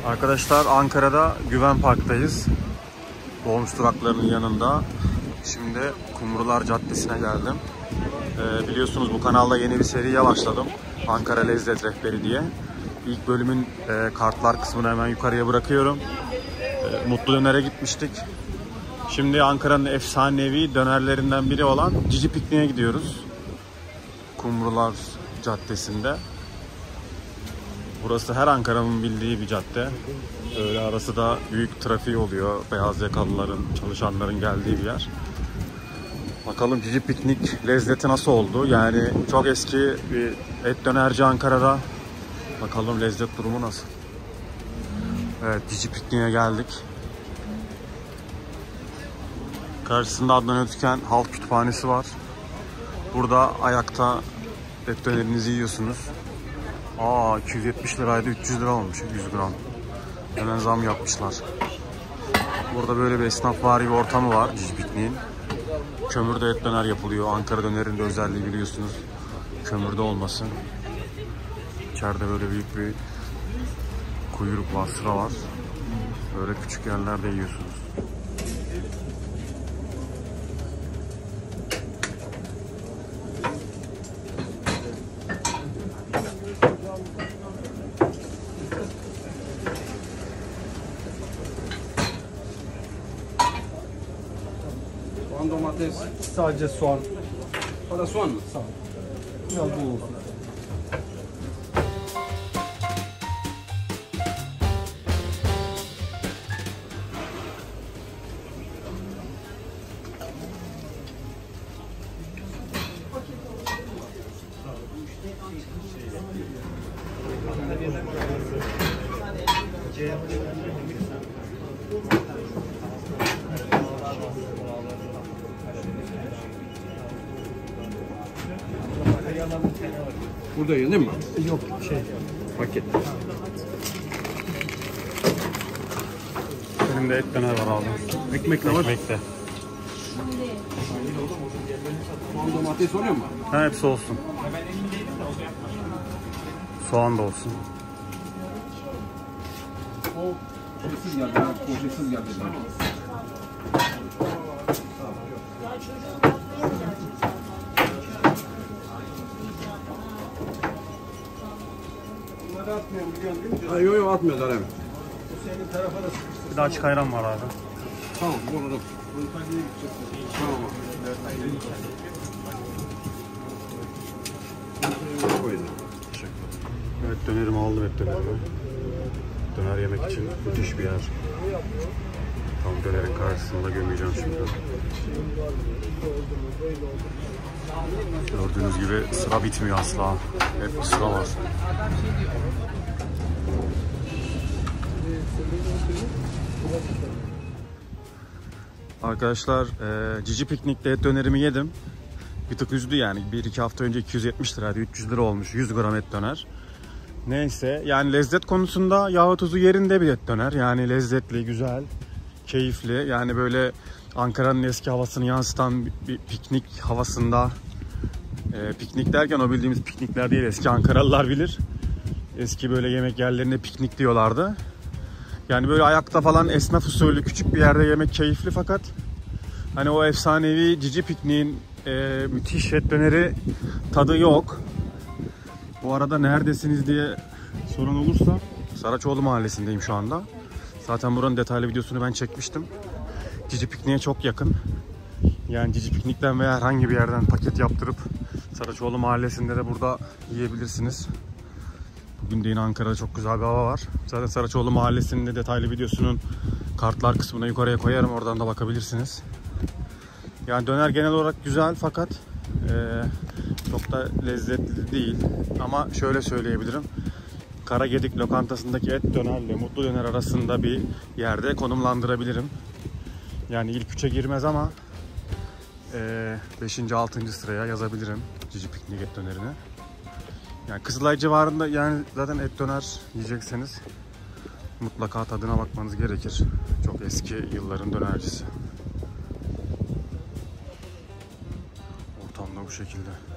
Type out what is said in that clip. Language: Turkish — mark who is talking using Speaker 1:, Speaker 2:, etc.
Speaker 1: Arkadaşlar Ankara'da Güven Park'tayız. Dolmuş duraklarının yanında. Şimdi Kumrular Caddesi'ne geldim. Biliyorsunuz bu kanalda yeni bir seriye başladım. Ankara Lezzet Rehberi diye. İlk bölümün kartlar kısmını hemen yukarıya bırakıyorum. Mutlu Döner'e gitmiştik. Şimdi Ankara'nın efsanevi dönerlerinden biri olan Cici Piknik'e gidiyoruz. Kumrular Caddesi'nde. Burası her Ankara'nın bildiği bir cadde. Öyle arası da büyük trafik oluyor. Beyaz yakalıların, çalışanların geldiği bir yer. Bakalım Cici Piknik lezzeti nasıl oldu? Yani çok eski bir et dönerci Ankara'da. Bakalım lezzet durumu nasıl? Evet, Cici Piknik'e geldik. Karşısında Adnan Ötüken Halk Kütüphanesi var. Burada ayakta et dönerinizi yiyorsunuz. 270 liraydı, 300 lira olmuş 100 gram. Hemen zam yapmışlar. Burada böyle bir esnafvari bir ortamı var Cici Piknik'in. Kömürde et döner yapılıyor. Ankara dönerinin de özelliği biliyorsunuz. Kömürde olması. İçeride böyle büyük bir kuyruk var, sıra var. Böyle küçük yerlerde yiyorsunuz.
Speaker 2: Soğan, domates, sadece soğan. O da soğan mı? Sağ ol. Biraz bu olsun. Burada yiyin değil mi?
Speaker 3: Yok
Speaker 2: Paket.
Speaker 1: Benim de et döner var abi.
Speaker 2: Ekmek ne var?
Speaker 1: Ekmekte.
Speaker 2: Soğan, domates oluyor mu?
Speaker 1: Ha, hepsi olsun. Soğan da olsun.
Speaker 2: O poşetsiz geldi. Poşetsiz geldi. Bunları atmıyorum biliyorsun değil mi? Yok atmıyorlar hemen. Bu senin tarafa da sıkıştır.
Speaker 1: Bir de açık ayran var abi.
Speaker 2: Tamam bunu. Tamam.
Speaker 1: Evet, dönerimi aldım, et dönerimi. Döner yemek için müthiş bir yer. Tam dönerin karşısında gömeceğim şimdi. Gördüğünüz gibi sıra bitmiyor asla. Hep bir sıra var. Arkadaşlar Cici Piknik'te et dönerimi yedim. Bir tık üzdü yani. 1-2 hafta önce 270 liraydı, 300 lira olmuş 100 gram et döner. Neyse, yani lezzet konusunda yağ tuzu yerinde bir et döner. Yani lezzetli, güzel, keyifli. Yani böyle Ankara'nın eski havasını yansıtan bir piknik havasında. Piknik derken o bildiğimiz piknikler değil, eski Ankaralılar bilir. Eski böyle yemek yerlerine piknik diyorlardı. Yani böyle ayakta falan esnaf usulü küçük bir yerde yemek keyifli, fakat hani o efsanevi Cici Piknik'in müthiş et döneri tadı yok. Bu arada neredesiniz diye soran olursa Saraçoğlu Mahallesi'ndeyim şu anda. Zaten buranın detaylı videosunu ben çekmiştim. Cici Piknik'e çok yakın. Yani Cici Piknik'ten veya herhangi bir yerden paket yaptırıp Saraçoğlu Mahallesi'nde de burada yiyebilirsiniz. Bugün de yine Ankara'da çok güzel bir hava var. Zaten Saraçoğlu Mahallesi'nin de detaylı videosunun kartlar kısmına yukarıya koyarım. Oradan da bakabilirsiniz. Yani döner genel olarak güzel, fakat çok da lezzetli değil. Ama şöyle söyleyebilirim. Karagedik lokantasındaki et dönerle Mutlu Döner arasında bir yerde konumlandırabilirim. Yani ilk 3'e girmez ama 5. 6. sıraya yazabilirim Cici Piknik et dönerini. Yani Kızılay civarında, yani zaten et döner yiyecekseniz mutlaka tadına bakmanız gerekir. Çok eski yılların dönercisi. Ortamda bu şekilde.